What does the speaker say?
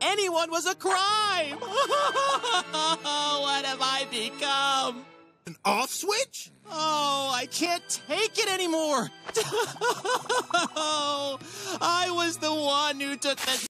anyone was a crime. What have I become? An off switch? Oh, I can't take it anymore. I was the one who took the